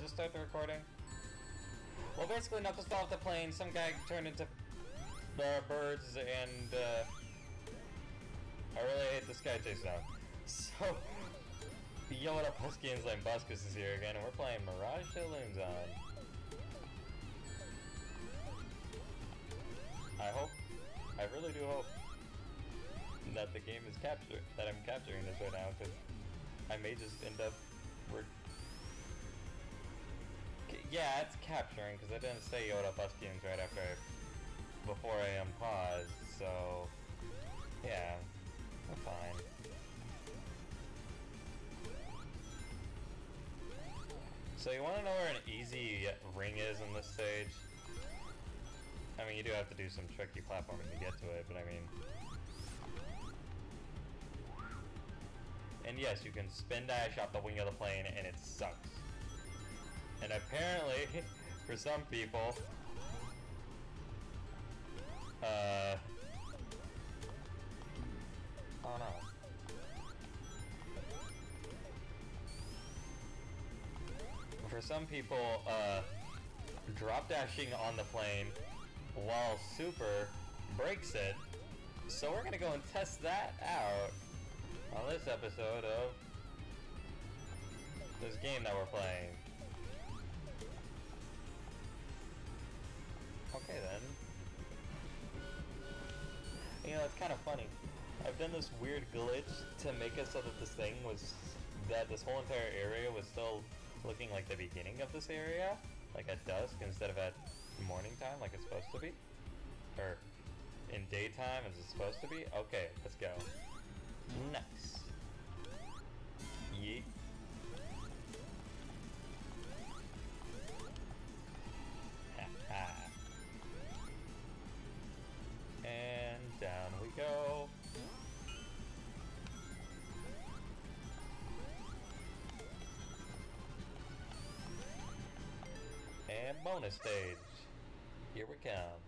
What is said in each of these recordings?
just start the recording? Well, basically, Knuckles fell off the plane, some guy turned into birds, and I really hate this guy chase down. So, yo, what up, Huskians? Lame Buskus is here again, and we're playing Mirage Saloon Zone. I really do hope that the game is that I'm capturing this right now, because I may just end up... Yeah, it's capturing, because I didn't say yo, what up, Huskians right before I unpaused, so... Yeah, I'm fine. So you want to know where an easy ring is in this stage? I mean, you do have to do some tricky platforming to get to it, but I mean... And yes, you can spin dash off the wing of the plane, and it sucks. And apparently, for some people... Oh no. For some people, drop dashing on the plane while Super breaks it. So we're gonna go and test that out on this episode of this game that we're playing. Okay then. You know, it's kind of funny. I've done this weird glitch to make it so that this whole entire area was still looking like the beginning of this area, like at dusk instead of at morning time like it's supposed to be. Or in daytime as it's supposed to be. Okay, let's go. Nice. Yeet. Ha. And down we go. And bonus stage. Here we come.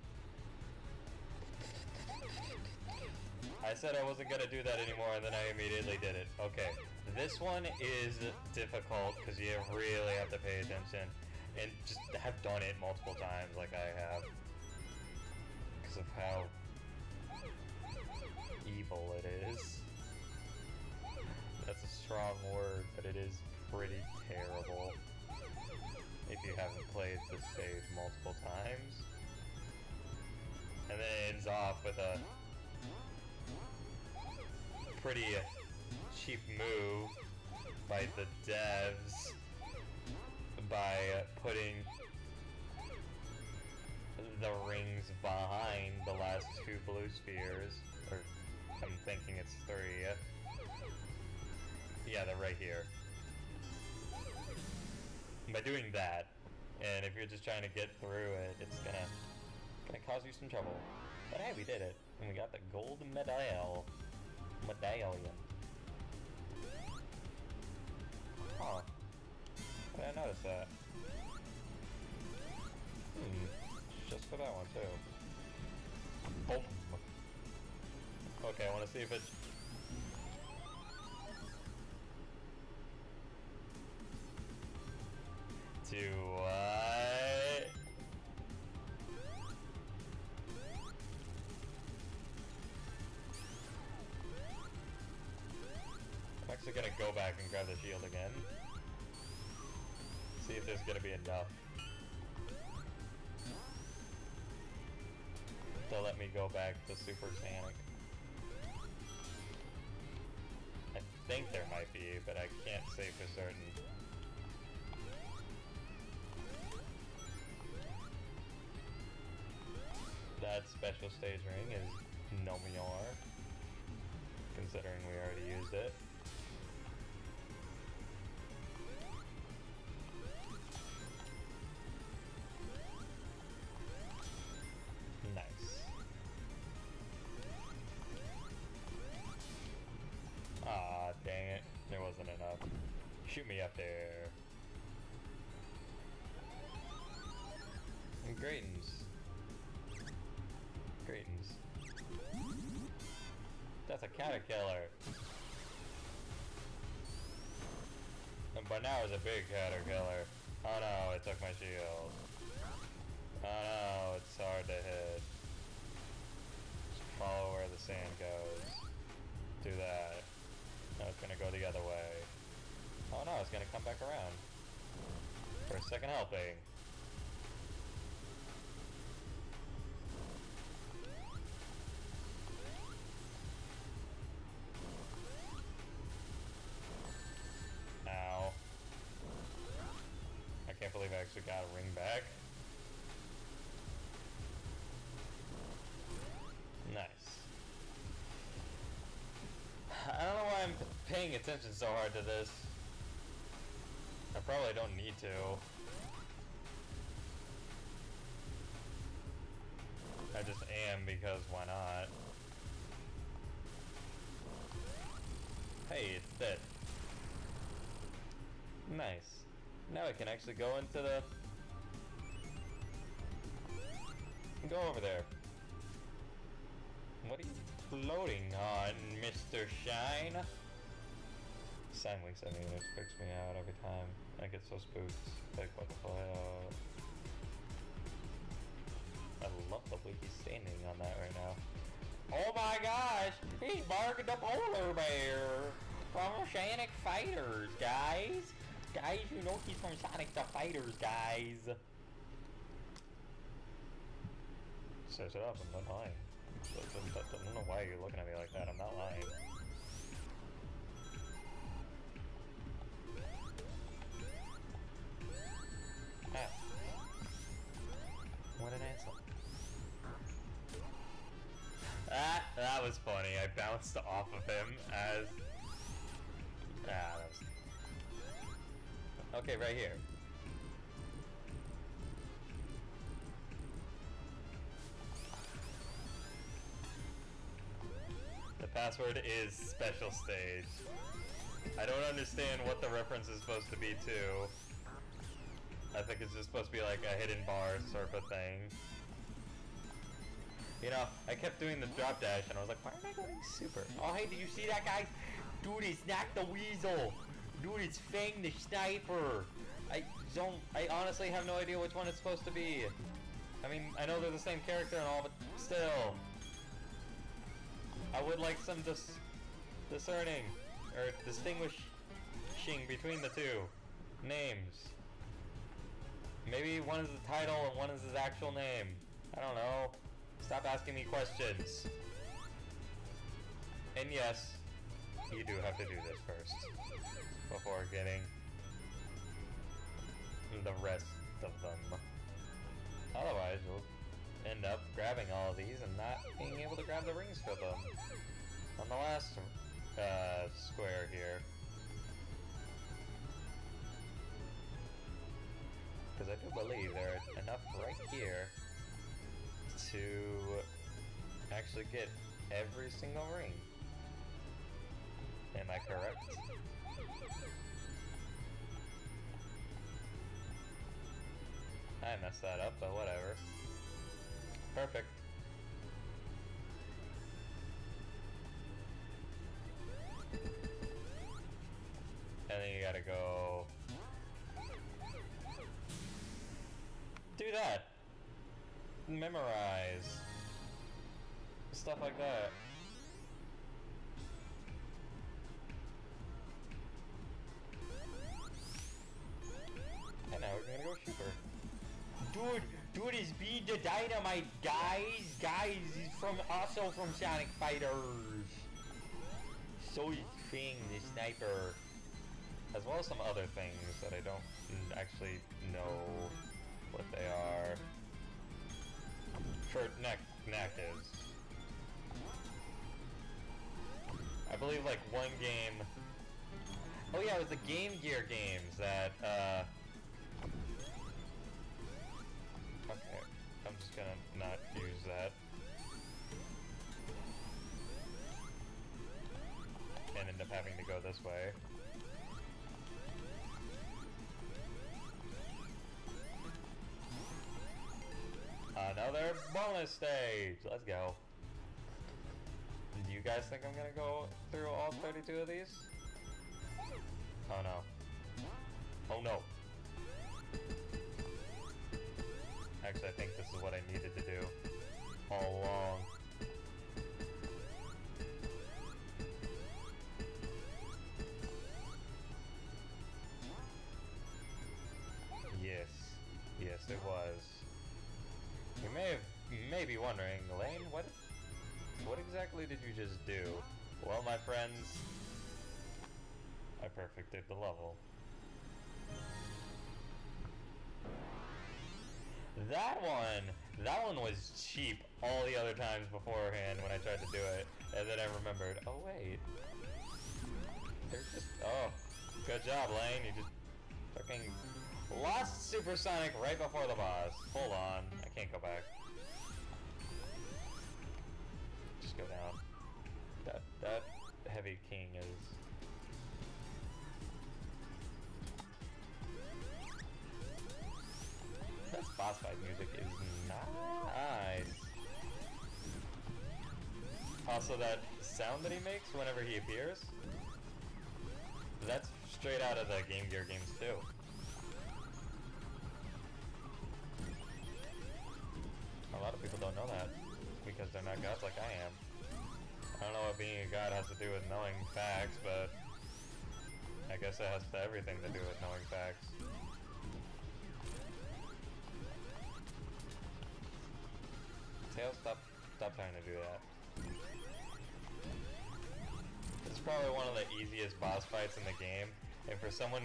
I said I wasn't gonna do that anymore, and then I immediately did it. Okay. This one is difficult because you really have to pay attention and just have done it multiple times like I have. Because of how evil it is. That's a strong word, but it is pretty terrible. If you haven't played this stage multiple times. And then it ends off with a pretty cheap move by the devs by putting the rings behind the last two blue spheres. Or I'm thinking it's three. Yeah, they're right here. By doing that, and if you're just trying to get through it, it's gonna cause you some trouble. But hey, we did it, and we got the gold medallion. Huh. I didn't notice that. Just for that one too. Oh. Okay, I want to see if it. To what? I'm actually gonna go back and grab the shield again. See if there's gonna be enough to let me go back to Super Sonic. I think there might be, but I can't say for certain. That special stage ring is no more, considering we already used it. Nice. Ah, dang it. There wasn't enough. Shoot me up there. And Greatens. That's a caterpillar. And by now it's a big caterpillar. Oh no, it took my shield. Oh no, it's hard to hit. Just follow where the sand goes. Do that. Now it's gonna go the other way. Oh no, it's gonna come back around. For a second helping. Ow. I can't believe I actually got a ring back. Nice. I don't know why I'm paying attention so hard to this. I probably don't need to. I just am because why not? Hey, it's dead. Nice. Now I can actually go into the... Go over there. What are you floating on, Mr. Shine? Sign Winks, I mean, it freaks me out every time. I get so spooked. Like, what the hell? I love the way he's standing on that right now. Oh my gosh! He's barking the polar bear! From Sonic Fighters, guys! Guys, you know he's from Sonic the Fighters, guys! Says it up, I'm not lying. I don't know why you're looking at me like that, I'm not lying. Ah. What an asshole. That was funny. I bounced off of him as... that was... Okay, right here. The password is special stage. I don't understand what the reference is supposed to be to. I think it's just supposed to be like a hidden bar sort of thing. You know, I kept doing the drop dash and I was like, why am I going super? Oh hey, did you see that, guys? Dude, it's not the weasel. Dude, it's Fang the sniper. I honestly have no idea which one it's supposed to be. I mean, I know they're the same character and all, but still. I would like some discerning, or distinguishing between the two names. Maybe one is the title and one is his actual name. I don't know. Stop asking me questions. And yes, you do have to do this first before getting the rest of them. Otherwise, you'll end up grabbing all of these and not being able to grab the rings for them. On the last square here. Because I do believe there are enough right here to actually get every single ring. Am I correct? I messed that up, but whatever. Perfect. And then you gotta go... do that! Memorize. Stuff like that. And now we're gonna go super. Dude is Beat the Dynamite, guys! Guys, he's also from Sonic Fighters! So is Fang the Sniper. As well as some other things that I don't actually know what they are. For Knack is. I believe like one game... oh yeah, it was the Game Gear games that, okay, I'm just gonna not use that. And end up having to go this way. Another bonus stage! Let's go. Do you guys think I'm gonna go through all 32 of these? Oh no. Oh no. is what I needed to do all along. Yes. Yes, it was. You may be wondering, Lane, what exactly did you just do? Well, my friends, I perfected the level. That one was cheap all the other times beforehand when I tried to do it, and then I remembered, oh wait, there's just, oh, good job, Lane, you just fucking lost Supersonic right before the boss. Hold on, I can't go back. Just go down. That heavy king is... This boss fight music is nice. Also, that sound that he makes whenever he appears, that's straight out of the Game Gear games too. A lot of people don't know that because they're not gods like I am. I don't know what being a god has to do with knowing facts, but I guess it has everything to do with knowing facts. Tails, stop trying to do that. This is probably one of the easiest boss fights in the game, and for someone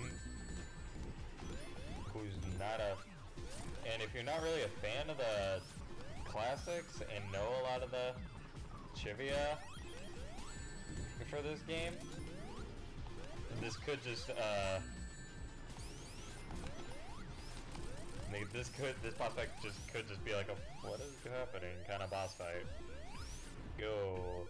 who's not a... And if you're not really a fan of the classics and know a lot of the trivia for this game, this could just, this boss fight could just be like a, what is happening kind of boss fight. Go.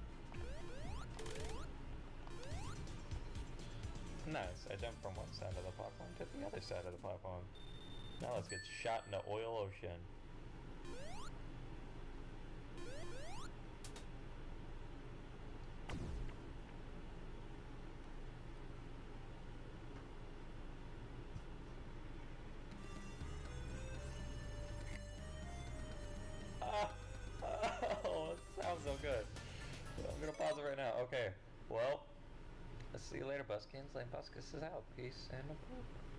Nice, I jumped from one side of the platform to the other side of the platform. Now let's get shot in the oil ocean. Oh, it sounds so good. I'm gonna pause it right now. Okay, well, let's see you later, Buskins. Lane Buskus is out. Peace and a poop.